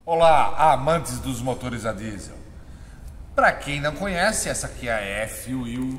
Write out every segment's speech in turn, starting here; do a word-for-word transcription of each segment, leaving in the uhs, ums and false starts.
Olá, amantes dos motores a diesel. Para quem não conhece, essa aqui é a F-Wheel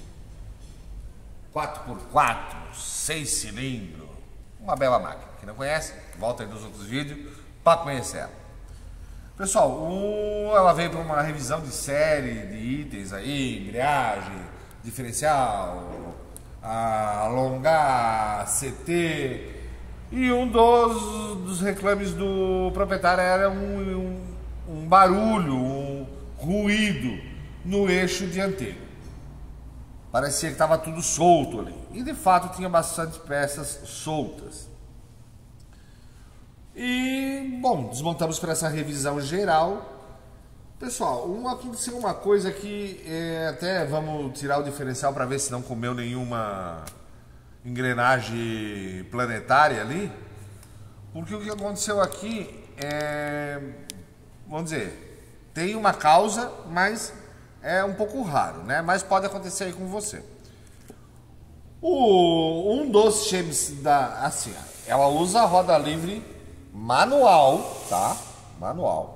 quatro por quatro, seis cilindros, uma bela máquina. Quem não conhece, volta aí nos outros vídeos para conhecer ela. Pessoal, o... ela veio para uma revisão de série de itens aí, embreagem, diferencial, a alongar, C T, e um dos, dos reclames do proprietário era um, um, um barulho, um ruído no eixo dianteiro. Parecia que estava tudo solto ali. E de fato tinha bastante peças soltas. E, bom, desmontamos para essa revisão geral. Pessoal, uma, aconteceu uma coisa que é, até vamos tirar o diferencial para ver se não comeu nenhuma engrenagem planetária ali. Porque o que aconteceu aqui é, vamos dizer, tem uma causa, mas é um pouco raro, né? Mas pode acontecer aí com você. O, um dos chips da, assim, ela usa a roda livre manual, tá? Manual.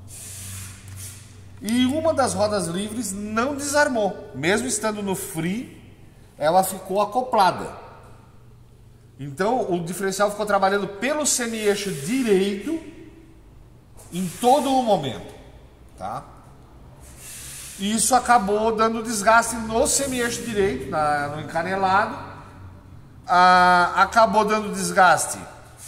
E uma das rodas livres não desarmou, mesmo estando no free, ela ficou acoplada. Então o diferencial ficou trabalhando pelo semi-eixo direito em todo o momento, tá? E isso acabou dando desgaste no semi-eixo direito, na, no encanelado. Ah, acabou dando desgaste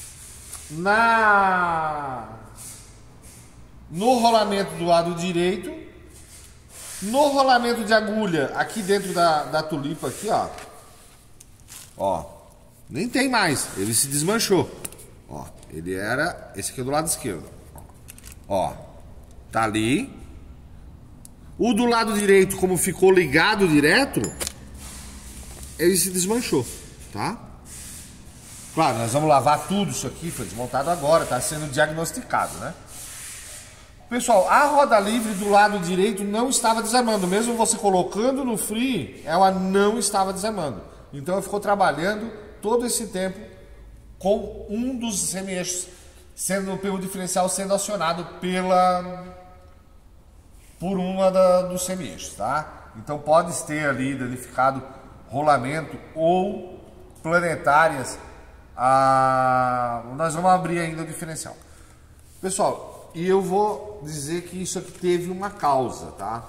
na no rolamento do lado direito, no rolamento de agulha aqui dentro da, da tulipa aqui, ó. Ó, nem tem mais, ele se desmanchou. Ó, ele era esse aqui do lado esquerdo. Ó, tá ali. O do lado direito, como ficou ligado direto, ele se desmanchou, tá? Claro, nós vamos lavar tudo isso aqui, foi desmontado agora, está sendo diagnosticado, né? Pessoal, a roda livre do lado direito não estava desarmando, mesmo você colocando no free, ela não estava desarmando. Então ela ficou trabalhando todo esse tempo com um dos semi-eixos, sendo pelo diferencial sendo acionado pela por uma da, dos semi-eixos, tá? Então pode ter ali danificado rolamento ou planetárias. Ah, nós vamos abrir ainda o diferencial, pessoal. E eu vou dizer que isso aqui teve uma causa, tá?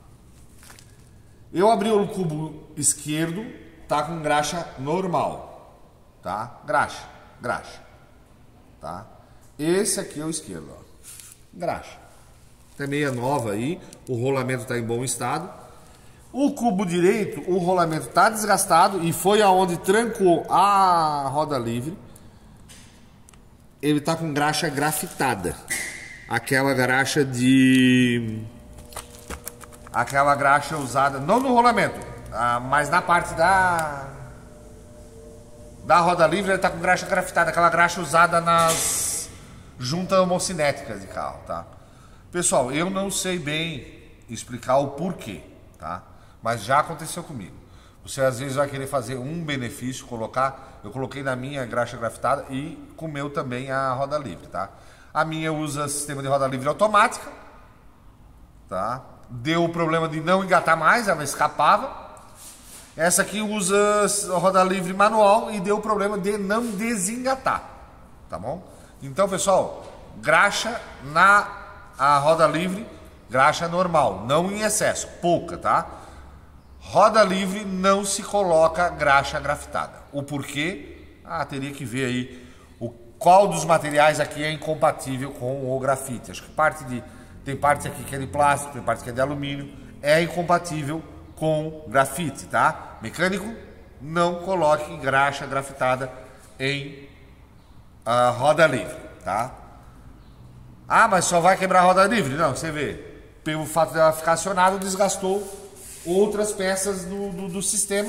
Eu abri o cubo esquerdo, tá com graxa normal, tá? Graxa, graxa, tá? Esse aqui é o esquerdo, ó. Graxa. Tá meia nova aí, o rolamento tá em bom estado. O cubo direito, o rolamento tá desgastado e foi aonde trancou a roda livre. Ele tá com graxa grafitada. Aquela graxa de... Aquela graxa usada, não no rolamento, ah, mas na parte da... Da roda livre, ele tá com graxa grafitada. Aquela graxa usada nas juntas homocinéticas de carro, tá? Pessoal, eu não sei bem explicar o porquê, tá? Mas já aconteceu comigo. Você às vezes vai querer fazer um benefício, colocar... Eu coloquei na minha graxa grafitada e comeu também a roda livre, tá? A minha usa sistema de roda livre automática, tá? Deu o problema de não engatar mais, ela escapava. Essa aqui usa roda livre manual e deu o problema de não desengatar, tá bom? Então, pessoal, graxa na a roda livre, graxa normal, não em excesso, pouca, tá? Roda livre não se coloca graxa grafitada. O porquê? Ah, teria que ver aí o qual dos materiais aqui é incompatível com o grafite. Acho que parte de tem parte aqui que é de plástico, tem parte que é de alumínio, é incompatível com grafite, tá? Mecânico, não coloque graxa grafitada em uh, roda livre, tá? Ah, mas só vai quebrar a roda livre? Não, você vê, pelo fato dela ficar acionada, desgastou outras peças do, do, do sistema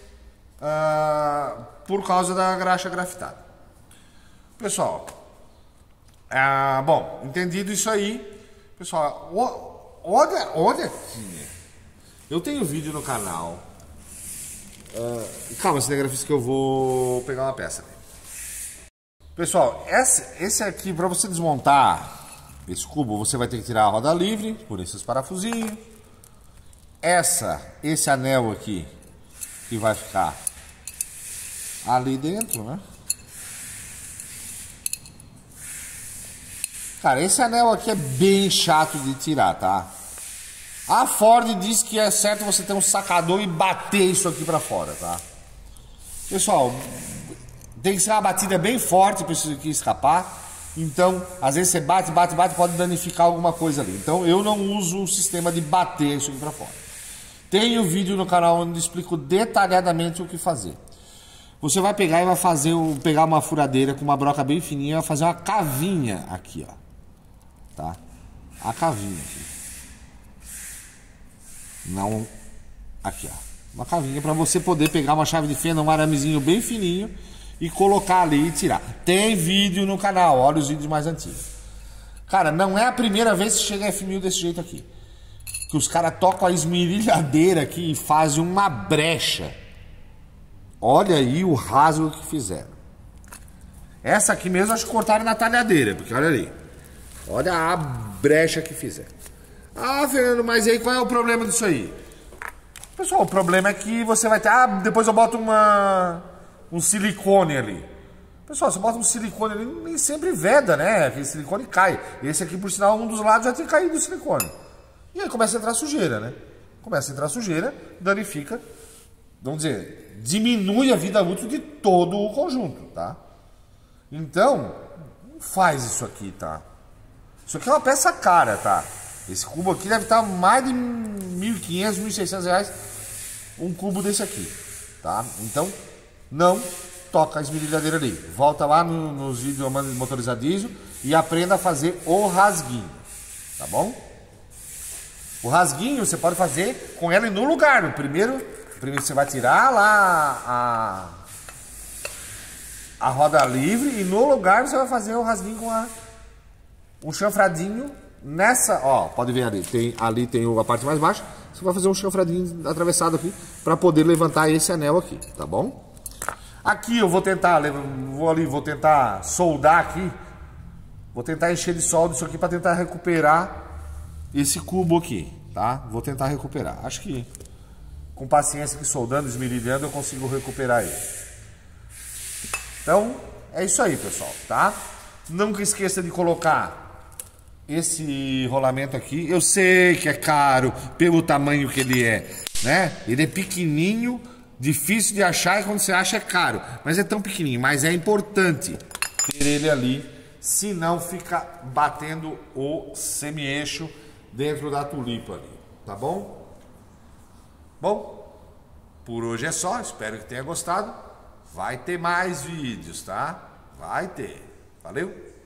uh, por causa da graxa grafitada. Pessoal, uh, bom, entendido isso aí, pessoal, olha, olha aqui, eu tenho vídeo no canal, uh, calma, cinegrafista, que eu vou pegar uma peça. Pessoal, esse, esse aqui, para você desmontar esse cubo, você vai ter que tirar a roda livre por esses parafusinhos. Essa, esse anel aqui, que vai ficar ali dentro, né? Cara, esse anel aqui é bem chato de tirar, tá? A Ford diz que é certo você ter um sacador e bater isso aqui pra fora, tá? Pessoal, tem que ser uma batida bem forte para isso aqui escapar. Então, às vezes você bate, bate, bate, pode danificar alguma coisa ali. Então, eu não uso o sistema de bater isso aqui pra fora. Tem um vídeo no canal onde eu explico detalhadamente o que fazer. Você vai pegar e vai fazer, pegar uma furadeira com uma broca bem fininha e vai fazer uma cavinha aqui, ó. Tá? A cavinha aqui. Não aqui, ó. Uma cavinha para você poder pegar uma chave de fenda, um aramezinho bem fininho e colocar ali e tirar. Tem vídeo no canal, olha os vídeos mais antigos. Cara, não é a primeira vez que chega F mil desse jeito aqui. Que os caras tocam a esmerilhadeira aqui e fazem uma brecha. Olha aí o rasgo que fizeram. Essa aqui mesmo acho que cortaram na talhadeira, porque olha ali. Olha a brecha que fizeram. Ah, Fernando, mas aí qual é o problema disso aí? Pessoal, o problema é que você vai ter... Ah, depois eu boto uma, um silicone ali. Pessoal, você bota um silicone ali, nem sempre veda, né? Aquele silicone cai. Esse aqui, por sinal, um dos lados já tem caído o silicone. E aí começa a entrar sujeira, né? Começa a entrar sujeira, danifica, vamos dizer, diminui a vida útil de todo o conjunto, tá? Então, não faz isso aqui, tá? Isso aqui é uma peça cara, tá? Esse cubo aqui deve estar mais de mil e quinhentos, mil e seiscentos reais um cubo desse aqui, tá? Então, não toca a esmerilhadeira ali. Volta lá no, nos vídeos motorizado diesel e aprenda a fazer o rasguinho, tá bom? O rasguinho você pode fazer com ela no lugar. No primeiro, primeiro você vai tirar lá a, a roda livre e no lugar você vai fazer o rasguinho com a, um chanfradinho nessa, ó, pode ver ali, tem, ali tem a parte mais baixa, você vai fazer um chanfradinho atravessado aqui para poder levantar esse anel aqui, tá bom? Aqui eu vou tentar, vou ali, vou tentar soldar aqui, vou tentar encher de solda isso aqui para tentar recuperar esse cubo aqui, tá? Vou tentar recuperar. Acho que com paciência, que soldando, esmerilhando, eu consigo recuperar ele. Então, é isso aí, pessoal, tá? Nunca esqueça de colocar esse rolamento aqui. Eu sei que é caro pelo tamanho que ele é, né? Ele é pequenininho, difícil de achar e quando você acha é caro. Mas é tão pequenininho, mas é importante ter ele ali, senão fica batendo o semi-eixo dentro da tulipa ali, tá bom? Bom, por hoje é só, espero que tenha gostado. Vai ter mais vídeos, tá? Vai ter. Valeu?